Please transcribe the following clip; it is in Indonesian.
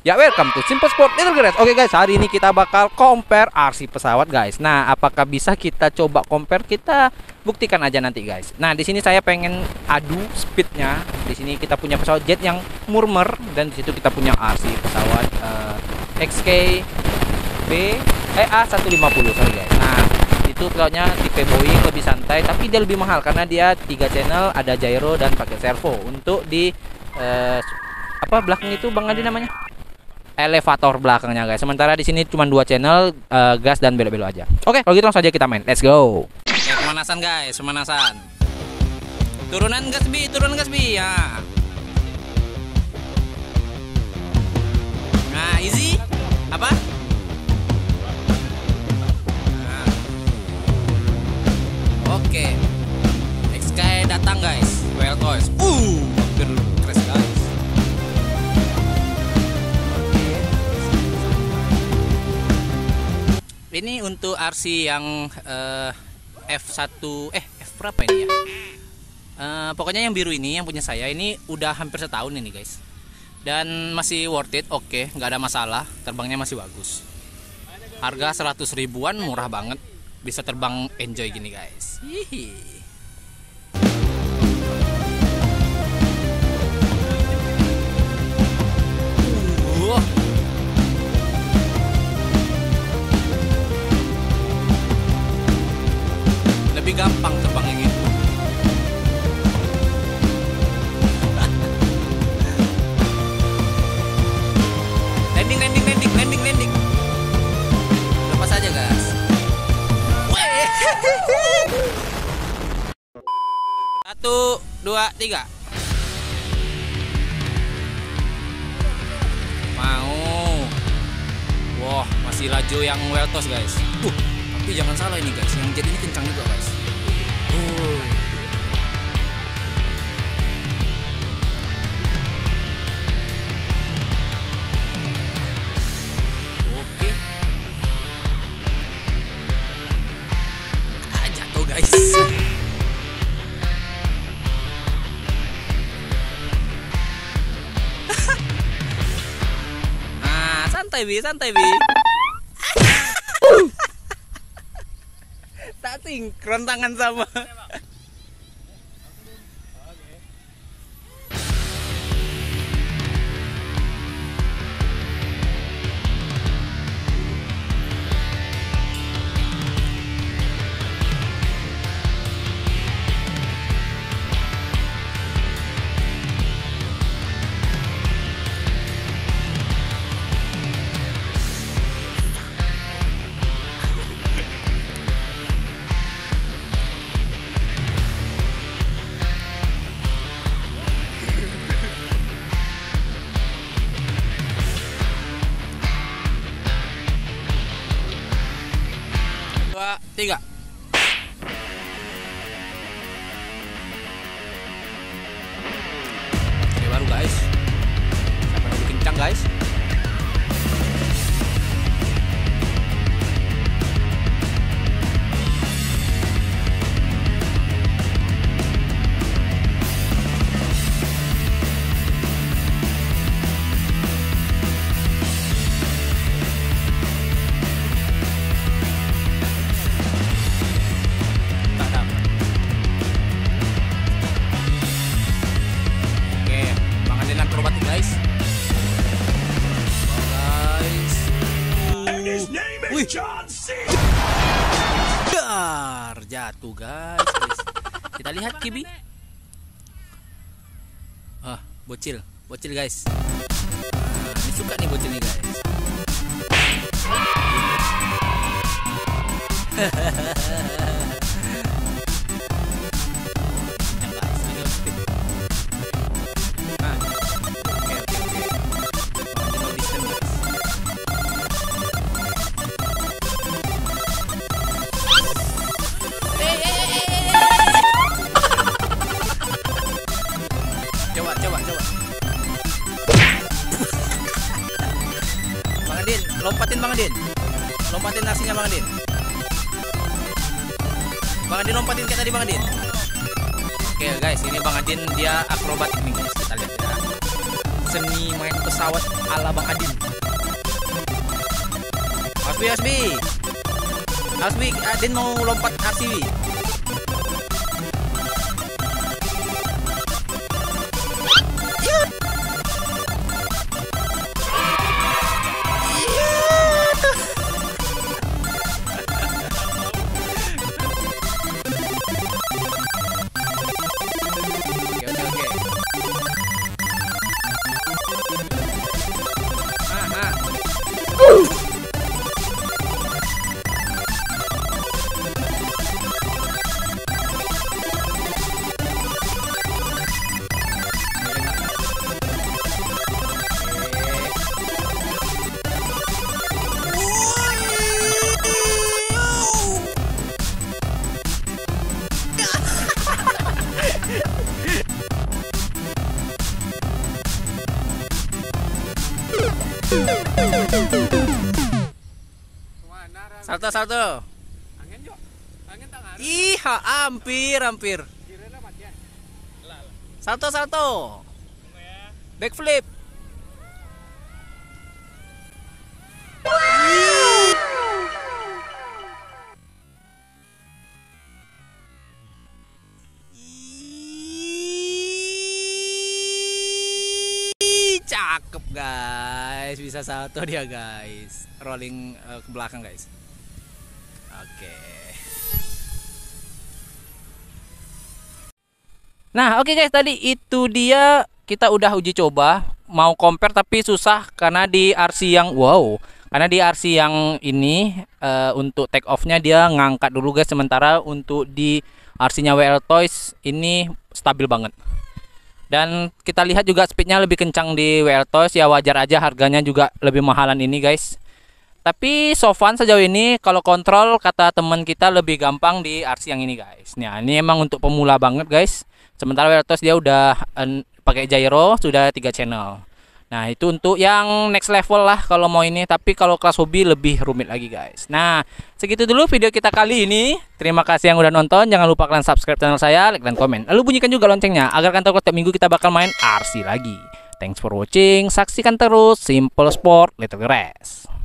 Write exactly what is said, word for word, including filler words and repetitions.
Ya, welcome to Simple Sport Little Garage. Oke guys, hari ini kita bakal compare R C pesawat guys. Nah, apakah bisa kita coba compare? Kita buktikan aja nanti guys. Nah, di sini saya pengen adu speednya. Di sini kita punya pesawat jet yang murmur dan di situ kita punya R C pesawat uh, X K B eh A seratus lima puluh sorry guys. Nah, itu pesawatnya tipe Boeing, lebih santai tapi dia lebih mahal karena dia tiga channel, ada gyro dan pakai servo. Untuk di uh, apa belakang itu Bang Adi namanya? Elevator belakangnya guys. Sementara di sini cuma dua channel, uh, gas dan belok-belok aja. Oke, kalau gitu langsung aja kita main. Let's go. Oke, pemanasan guys, pemanasan. Turunan gas bi, turunan gas bi ya. Nah, easy. Apa? Nah. Oke. X K datang guys. Well toys. Uh, hampir crash guys. Ini untuk R C yang uh, F satu eh F berapa ini ya? Uh, pokoknya yang biru ini yang punya saya ini udah hampir setahun ini guys. Dan masih worth it, oke, okay, nggak ada masalah, terbangnya masih bagus. Harga seratus ribuan murah banget, bisa terbang enjoy gini guys. Hihi. Uh. Lebih gampang terbangnya gitu. Landing, landing, landing, landing, landing. Lepas aja guys. Satu, dua, tiga. Mau. Wah, masih laju yang well toss guys. Uh. Tapi jangan salah ini guys, yang jadi ini kencang juga guys. Oh. Oke. Ah, jatuh guys. Ah, santai bi, santai bi. Tak sinkron tangan sama. Dua, tiga. Ini baru guys. Siapa yang lebih kencang guys? Wih, dar jatuh guys, guys. Kita lihat Kibi. Ah, bocil, bocil guys. Nah, ini suka nih bocil nih guys. Coba, coba, coba. Bang Adin, lompatin Bang Adin. Lompatin nasinya Bang Adin. Bang Adin lompatin kayak tadi Bang Adin. Oke guys, ini Bang Adin dia akrobatik nih guys. Kita lihat ya. seni main pesawat ala Bang Adin. Asbi, Asbi. Asbi, Adin mau lompat R C. Salto, salto. Ih, hampir, hampir. Salto, salto. Backflip. Cakep guys, bisa salto dia guys, rolling uh, ke belakang guys. Oke. Nah oke guys, tadi itu dia kita udah uji coba mau compare tapi susah karena di R C yang wow, karena di R C yang ini uh, untuk take off-nya dia ngangkat dulu guys, sementara untuk di R C-nya W L Toys ini stabil banget. Dan kita lihat juga speednya lebih kencang di W L Toys, ya wajar aja harganya juga lebih mahalan ini guys. Tapi so far sejauh ini kalau kontrol kata teman kita lebih gampang di R C yang ini guys. Nah ini emang untuk pemula banget guys. Sementara W L Toys dia udah uh, pakai gyro, sudah tiga channel. Nah itu untuk yang next level lah kalau mau ini. Tapi kalau kelas hobi lebih rumit lagi guys. Nah segitu dulu video kita kali ini. Terima kasih yang udah nonton. Jangan lupa kalian subscribe channel saya, like dan komen. Lalu bunyikan juga loncengnya agar kalian tahu setiap minggu kita bakal main R C lagi. Thanks for watching. Saksikan terus Simple Sport Little Grass.